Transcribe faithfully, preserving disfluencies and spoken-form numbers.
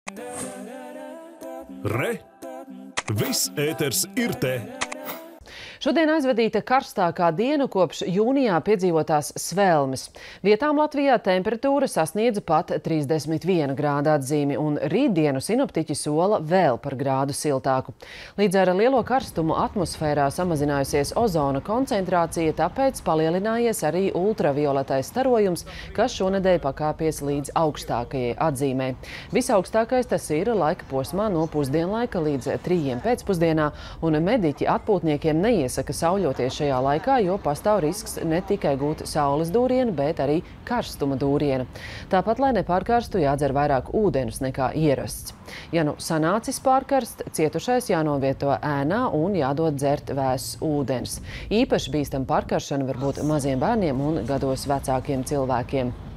Re! Viss ēters ir te! Šodien aizvadīta karstākā diena kopš jūnijā piedzīvotās svelmes. Vietām Latvijā temperatūra sasniedza pat trīsdesmit viena grāda atzīmi, un rītdienu sinoptiķi sola vēl par grādu siltāku. Līdz ar lielo karstumu atmosfērā samazinājusies ozona koncentrācija, tāpēc palielinājies arī ultravioletais starojums, kas šonedēļ pakāpies līdz augstākajai atzīmei. Visaugstākais tas ir laika posmā no pusdienlaika līdz trījiem pēcpusdienā, un mediķi atpūtniekiem neies Saka sauļoties šajā laikā, jo pastāv risks ne tikai gūt saules dūrienu, bet arī karstuma dūrienu. Tāpat, lai nepārkarstu, jādzer vairāk ūdens nekā ierasts. Ja nu sanācis pārkarst, cietušais jānovieto ēnā un jādod dzert vēss ūdens. Īpaši bīstam pārkaršana var būt maziem bērniem un gados vecākiem cilvēkiem.